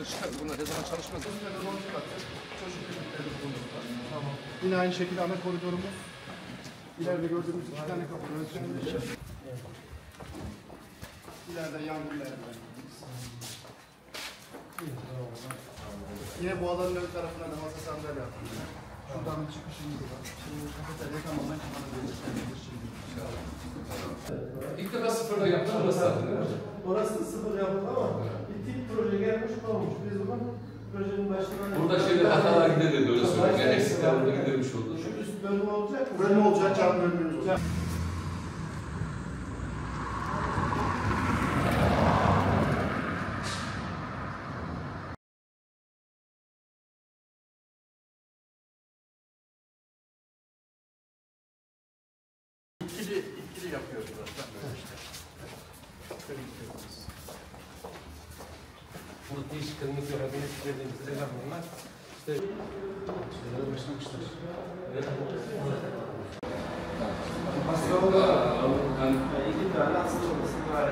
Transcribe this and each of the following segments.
çıkar. Bunlar ne zaman çalışmaz. Çocuk klinikleri bulunmakta. Tamam. Yine aynı şekilde ana koridorumuz. İleride gördüğümüz iki tane kapı. İleride yangın merdivenlerimiz. Yine bu alanın ön tarafına da masa sandalye atılıyor. Şuradan bir çıkışımız var. Şimdi kafeterya tamamen kapanabilir şimdi. İlk defa sıfırda yaptılar orası zaten. Orası sıfır yapıldı ama bir tip proje gelmiş olmuş. Biz bunu projenin başından... Burada hatalar giderildi öyle söyleyeyim. Yani eksikler burada giderilmiş oldu. Şu üst bölümü olacak mı? Bölüm olacak, cam bölümümüz olacak. İkili yapıyoruz zaten böyle işte. Bu diş klinik yapabilir dediğimiz elemanlar işte Başlamışlar. İki tane hasta olması gayet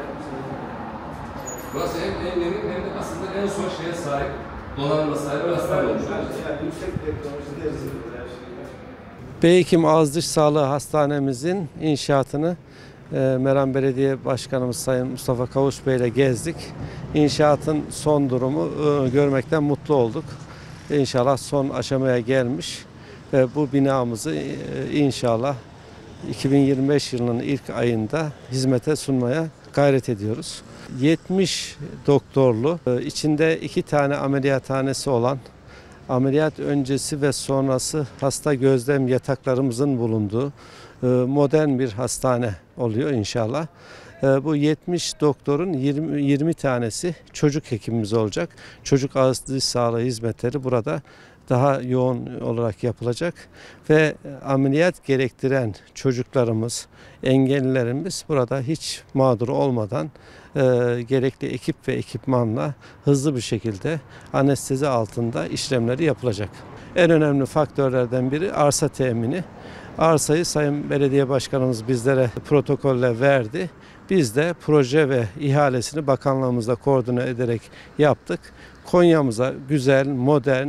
Burası hem yeni hem de aslında en son şeye sahip, donanıma sahip bir hastane olmuş. yani yüksek teknolojide yazılıyor her şeyler. Beyhekim Ağız Diş Sağlığı Hastanemizin inşaatını Meram Belediye Başkanımız Sayın Mustafa Kavuş Bey ile gezdik. İnşaatın son durumu görmekten mutlu olduk. İnşallah son aşamaya gelmiş ve bu binamızı inşallah 2025 yılının ilk ayında hizmete sunmaya gayret ediyoruz. 70 doktorlu, içinde 2 tane ameliyathanesi olan, ameliyat öncesi ve sonrası hasta gözlem yataklarımızın bulunduğu modern bir hastane oluyor inşallah. Bu 70 doktorun 20 tanesi çocuk hekimimiz olacak. Çocuk ağız diş sağlığı hizmetleri burada daha yoğun olarak yapılacak ve ameliyat gerektiren çocuklarımız, engellilerimiz burada hiç mağdur olmadan gerekli ekip ve ekipmanla hızlı bir şekilde anestezi altında işlemleri yapılacak. En önemli faktörlerden biri arsa temini. Arsayı Sayın Belediye Başkanımız bizlere protokolle verdi. Biz de proje ve ihalesini bakanlığımızla koordine ederek yaptık. Konya'mıza güzel, modern,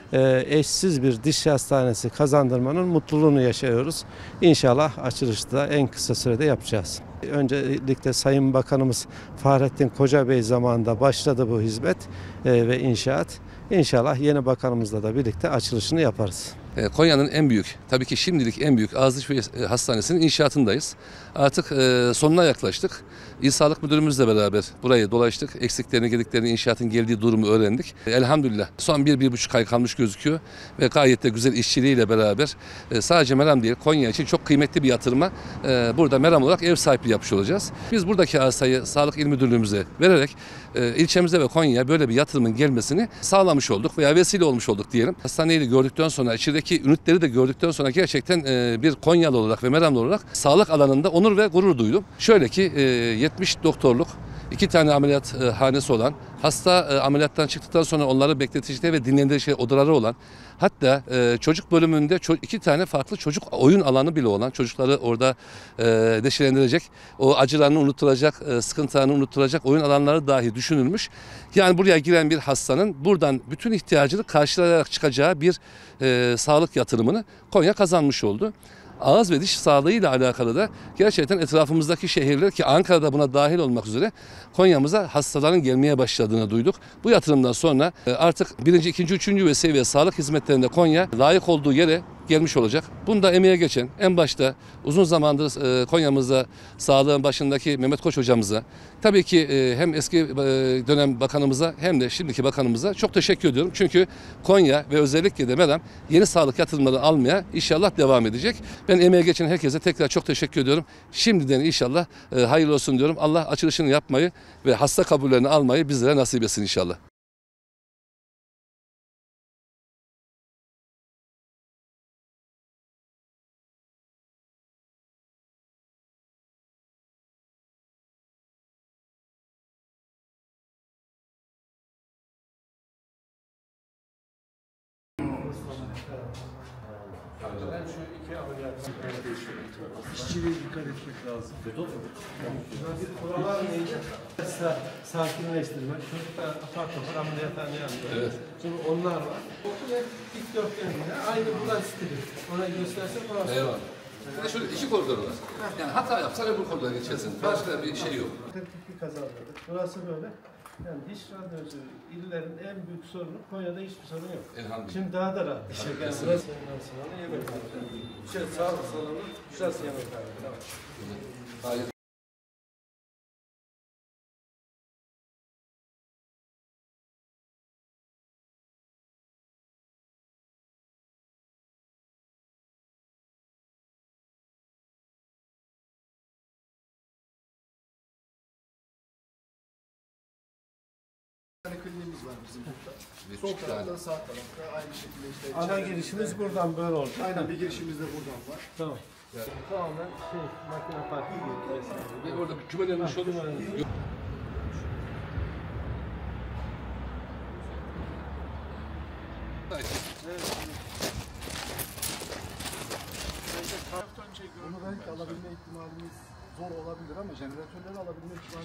eşsiz bir diş hastanesi kazandırmanın mutluluğunu yaşıyoruz. İnşallah açılışta en kısa sürede yapacağız. Öncelikle Sayın Bakanımız Fahrettin Koca Bey zamanında başladı bu hizmet ve inşaat. İnşallah yeni bakanımızla da birlikte açılışını yaparız. Konya'nın en büyük, tabii ki şimdilik en büyük Ağız Diş Hastanesi'nin inşaatındayız. Artık sonuna yaklaştık. İl Sağlık Müdürümüzle beraber burayı dolaştık. Eksiklerini, gediklerini, inşaatın geldiği durumu öğrendik. Elhamdülillah son 1-1,5 ay kalmış gözüküyor ve gayet de güzel işçiliğiyle beraber sadece Meram değil, Konya için çok kıymetli bir yatırıma burada Meram olarak ev sahipliği yapmış olacağız. Biz buradaki arsayı Sağlık İl Müdürlüğümüze vererek ilçemize ve Konya'ya böyle bir yatırımın gelmesini sağlamış olduk veya vesile olmuş olduk diyelim. Hastaneyi de gördükten sonra, içerideki ünitleri de gördükten sonra gerçekten bir Konyalı olarak ve Meramlı olarak sağlık alanında onur ve gurur duydum. Şöyle ki 70 doktorluk, 2 tane ameliyathanesi olan, hasta ameliyattan çıktıktan sonra onları bekleticileri ve dinlendirici odaları olan, hatta çocuk bölümünde 2 tane farklı çocuk oyun alanı bile olan, çocukları orada neşelendirecek, o acılarını unutturacak, sıkıntılarını unutturacak oyun alanları dahi düşünülmüş. Yani buraya giren bir hastanın buradan bütün ihtiyacını karşılayarak çıkacağı bir sağlık yatırımını Konya kazanmış oldu. Ağız ve diş sağlığı ile alakalı da gerçekten etrafımızdaki şehirler ki Ankara'da buna dahil olmak üzere Konya'mıza hastaların gelmeye başladığını duyduk. Bu yatırımdan sonra artık 1., 2., 3. ve seviye sağlık hizmetlerinde Konya layık olduğu yere gelmiş olacak. Bunda emeğe geçen en başta uzun zamandır Konya'mızda sağlığın başındaki Mehmet Koç hocamıza, tabii ki hem eski dönem bakanımıza hem de şimdiki bakanımıza çok teşekkür ediyorum. Çünkü Konya ve özellikle de Meram yeni sağlık yatırımları almaya inşallah devam edecek. Ben emeğe geçen herkese tekrar çok teşekkür ediyorum. Şimdiden inşallah hayırlı olsun diyorum. Allah açılışını yapmayı ve hasta kabullerini almayı bizlere nasip etsin inşallah. Ben şu iki ameliyatı işçiliğe dikkat etmek lazım. Bir kurallar neydi? Sakinleştirmek. Çocuklar apar topar ameliyathaneye alıyor. Evet. Şimdi onlar var. Ve dikdörtgeninde aynı buradan stili. Ona gösterse burası. Eyvallah. Bir de şöyle iki koridor var. Yani hata yapsan öbür koridora geçersin. Başka bir şey yok. Bir kazanmadık. Burası böyle. Yani diş radyosu illerin en büyük sorunu, Konya'da hiçbir sorun yok. Elhamdülillah. Şimdi daha da rahat. Yani burası salonu, yemekhane. Şöyle sağlık salonu, şurası yemekhane. Tamam. Hayır. Bir tane kliniğimiz var bizim burada. Bir Sol küçük tarafta, tane. sağ tarafta aynı şekilde işte. Ana içeride- girişimiz buradan böyle olacak. Aynen bir girişimiz de buradan var. Tamam. Tamamen makine parkı gibi vesaire. Ve orada bir kümelenmiş olur. Yok. Onu belki alabilme ihtimalimiz zor olabilir ama jeneratörleri alabilme ihtimalimiz